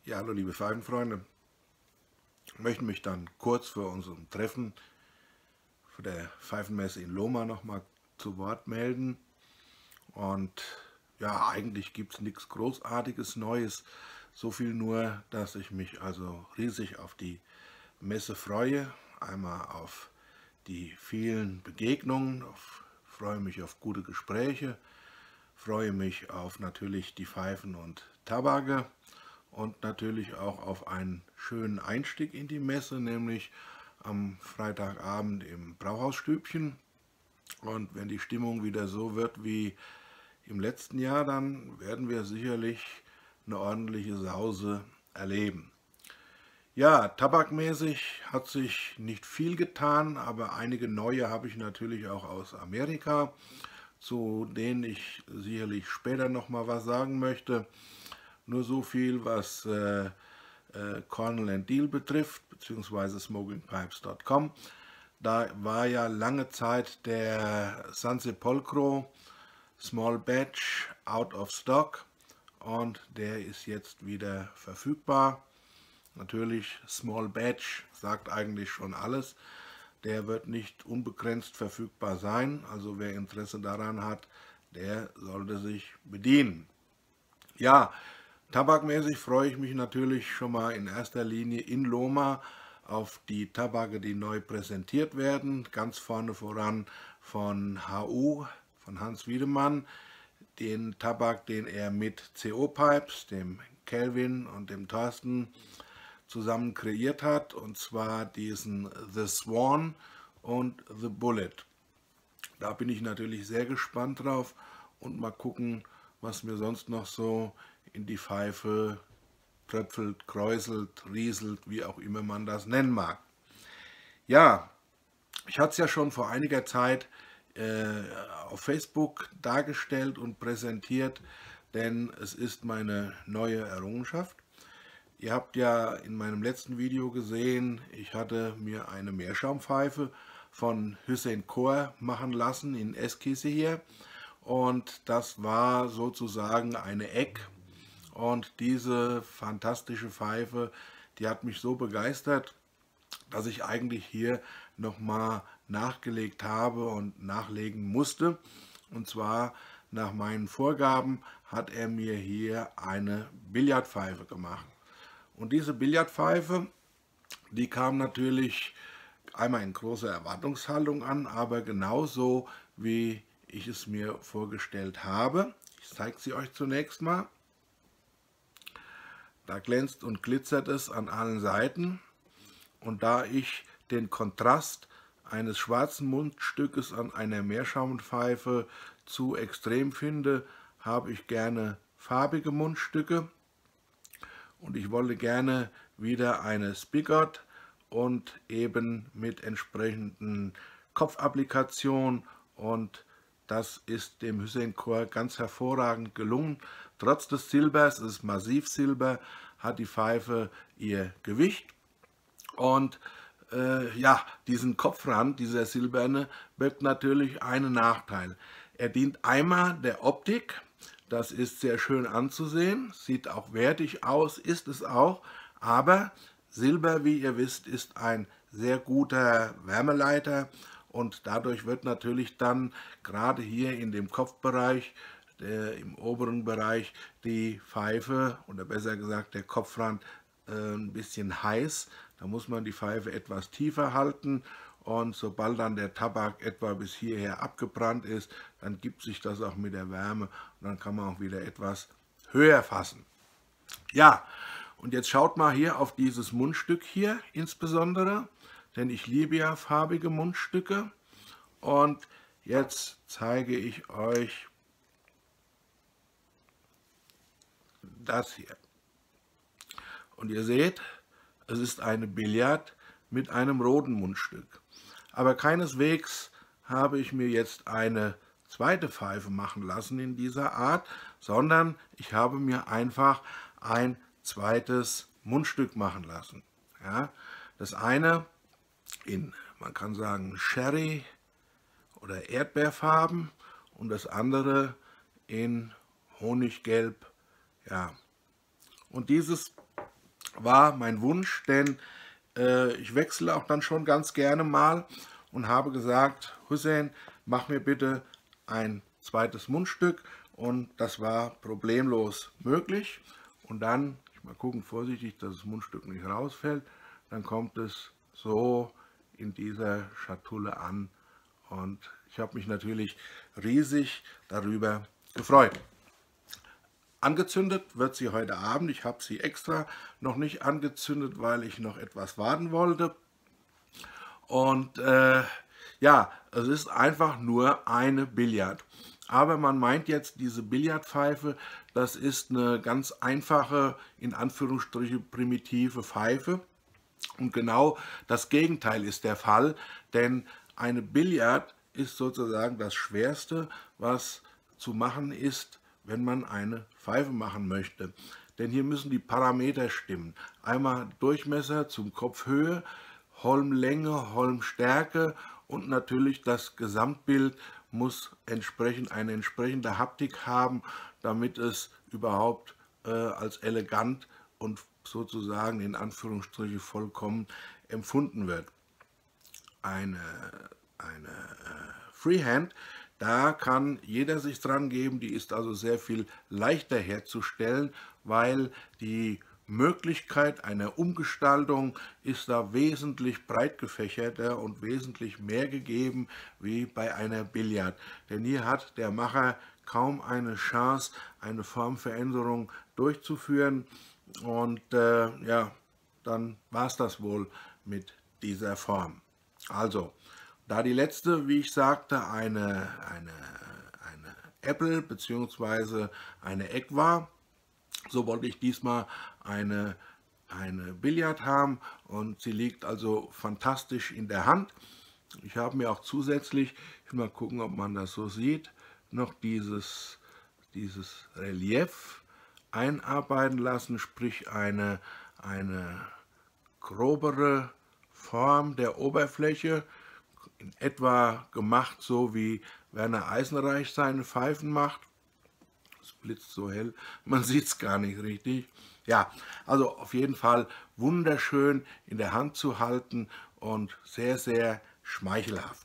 Ja, hallo liebe Pfeifenfreunde. Ich möchte mich dann kurz für unserem Treffen für der Pfeifenmesse in Lohmar nochmal zu Wort melden. Und ja, eigentlich gibt es nichts Großartiges Neues. So viel nur, dass ich mich also riesig auf die Messe freue. Einmal auf die vielen Begegnungen, freue mich auf gute Gespräche, freue mich auf natürlich die Pfeifen und Tabake und natürlich auch auf einen schönen Einstieg in die Messe, nämlich am Freitagabend im Brauhausstübchen. Und wenn die Stimmung wieder so wird wie im letzten Jahr, dann werden wir sicherlich eine ordentliche Sause erleben. Ja, tabakmäßig hat sich nicht viel getan, aber einige neue habe ich natürlich auch aus Amerika, zu denen ich sicherlich später noch mal was sagen möchte. Nur so viel, was Cornell Deal betrifft, beziehungsweise smokingpipes.com. Da war ja lange Zeit der Sansepolcro Small Batch out of stock und der ist jetzt wieder verfügbar. Natürlich, Small Batch sagt eigentlich schon alles. Der wird nicht unbegrenzt verfügbar sein, also wer Interesse daran hat, der sollte sich bedienen. Ja, tabakmäßig freue ich mich natürlich schon mal in erster Linie in Lohmar auf die Tabake, die neu präsentiert werden. Ganz vorne voran von HU, von Hans Wiedemann, den Tabak, den er mit CO Pipes, dem Kelvin und dem Thorsten zusammen kreiert hat, und zwar diesen The Swan und The Bullet. Da bin ich natürlich sehr gespannt drauf und mal gucken, was mir sonst noch so in die Pfeife tröpfelt, kräuselt, rieselt, wie auch immer man das nennen mag. Ja, ich hatte es ja schon vor einiger Zeit auf Facebook dargestellt und präsentiert, denn es ist meine neue Errungenschaft. Ihr habt ja in meinem letzten Video gesehen, ich hatte mir eine Meerschaumpfeife von Hüseyin Khor machen lassen in Eskise hier, und das war sozusagen eine Eck, und diese fantastische Pfeife, die hat mich so begeistert, dass ich eigentlich hier nochmal nachgelegt habe und nachlegen musste. Und zwar nach meinen Vorgaben hat er mir hier eine Billardpfeife gemacht. Und diese Billardpfeife, die kam natürlich einmal in großer Erwartungshaltung an, aber genauso wie ich es mir vorgestellt habe. Ich zeige sie euch zunächst mal. Da glänzt und glitzert es an allen Seiten. Und da ich den Kontrast eines schwarzen Mundstückes an einer Meerschaumpfeife zu extrem finde, habe ich gerne farbige Mundstücke. Und ich wollte gerne wieder eine Spigot und eben mit entsprechenden Kopfapplikation, und das ist dem Hüseyin Khor ganz hervorragend gelungen. Trotz des Silbers, es ist Massivsilber, hat die Pfeife ihr Gewicht, und ja, diesen Kopfrand, dieser silberne, birgt natürlich einen Nachteil. Er dient einmal der Optik, das ist sehr schön anzusehen, sieht auch wertig aus, ist es auch, aber Silber, wie ihr wisst, ist ein sehr guter Wärmeleiter, und dadurch wird natürlich dann gerade hier in dem Kopfbereich, im oberen Bereich, die Pfeife, oder besser gesagt der Kopfrand, ein bisschen heiß. Da muss man die Pfeife etwas tiefer halten, und sobald dann der Tabak etwa bis hierher abgebrannt ist, dann gibt sich das auch mit der Wärme, und dann kann man auch wieder etwas höher fassen. Ja, und jetzt schaut mal hier auf dieses Mundstück hier insbesondere, denn ich liebe ja farbige Mundstücke, und jetzt zeige ich euch das hier. Und ihr seht, es ist eine Billard mit einem roten Mundstück. Aber keineswegs habe ich mir jetzt eine zweite Pfeife machen lassen in dieser Art, sondern ich habe mir einfach ein zweites Mundstück machen lassen. Ja, das eine in, man kann sagen, Sherry oder Erdbeerfarben, und das andere in Honiggelb. Ja, und dieses war mein Wunsch, denn ich wechsle auch dann schon ganz gerne mal und habe gesagt, Hussein, mach mir bitte ein zweites Mundstück, und das war problemlos möglich. Und dann, ich mal gucken vorsichtig, dass das Mundstück nicht rausfällt, dann kommt es so in dieser Schatulle an, und ich habe mich natürlich riesig darüber gefreut. Angezündet wird sie heute Abend. Ich habe sie extra noch nicht angezündet, weil ich noch etwas warten wollte. Und ja, es ist einfach nur eine Billard. Aber man meint jetzt, diese Billardpfeife, das ist eine ganz einfache, in Anführungsstrichen primitive Pfeife. Und genau das Gegenteil ist der Fall, denn eine Billard ist sozusagen das Schwerste, was zu machen ist, wenn man eine Pfeife machen möchte. Denn hier müssen die Parameter stimmen. Einmal Durchmesser zum Kopfhöhe, Holmlänge, Holmstärke, und natürlich das Gesamtbild muss eine entsprechende Haptik haben, damit es überhaupt als elegant und sozusagen in Anführungsstrichen vollkommen empfunden wird. Eine Freehand, da kann jeder sich dran geben, die ist also sehr viel leichter herzustellen, weil die Möglichkeit einer Umgestaltung ist da wesentlich breit gefächerter und wesentlich mehr gegeben wie bei einer Billard. Denn hier hat der Macher kaum eine Chance, eine Formveränderung durchzuführen, und ja, dann war es das wohl mit dieser Form. Also, da die letzte, wie ich sagte, eine Apple bzw. eine Egg war, so wollte ich diesmal eine Billard haben, und sie liegt also fantastisch in der Hand. Ich habe mir auch zusätzlich, ich will mal gucken, ob man das so sieht, noch dieses Relief einarbeiten lassen, sprich eine grobere Form der Oberfläche, in etwa gemacht so wie Werner Eisenreich seine Pfeifen macht. Es blitzt so hell, man sieht es gar nicht richtig. Ja, also auf jeden Fall wunderschön in der Hand zu halten und sehr, sehr schmeichelhaft.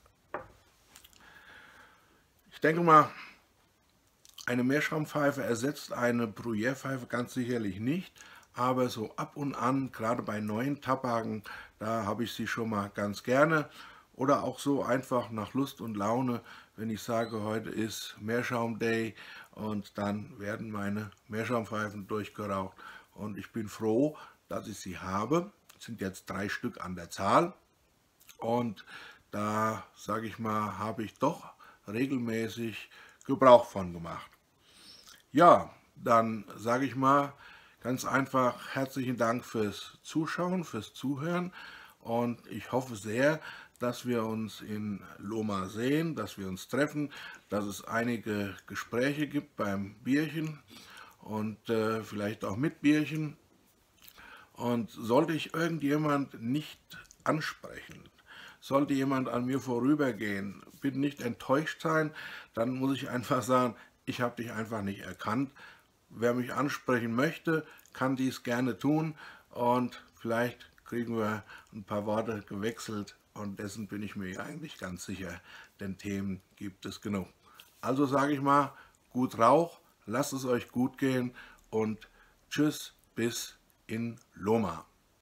Ich denke mal, eine Meerschaum-Pfeife ersetzt eine Bruyère-Pfeife ganz sicherlich nicht, aber so ab und an, gerade bei neuen Tabaken, da habe ich sie schon mal ganz gerne. Oder auch so einfach nach Lust und Laune, wenn ich sage, heute ist Meerschaum-Day, und dann werden meine Meerschaumpfeifen durchgeraucht. Und ich bin froh, dass ich sie habe. Es sind jetzt 3 Stück an der Zahl. Und da, sage ich mal, habe ich doch regelmäßig Gebrauch von gemacht. Ja, dann sage ich mal ganz einfach herzlichen Dank fürs Zuschauen, fürs Zuhören, und ich hoffe sehr, dass wir uns in Loma sehen, dass wir uns treffen, dass es einige Gespräche gibt beim Bierchen und vielleicht auch mit Bierchen. Und sollte ich irgendjemand nicht ansprechen, sollte jemand an mir vorübergehen, bitte nicht enttäuscht sein, dann muss ich einfach sagen, ich habe dich einfach nicht erkannt. Wer mich ansprechen möchte, kann dies gerne tun, und vielleicht kriegen wir ein paar Worte gewechselt, und dessen bin ich mir eigentlich ganz sicher, denn Themen gibt es genug. Also sage ich mal, gut Rauch, lasst es euch gut gehen und tschüss bis in Loma.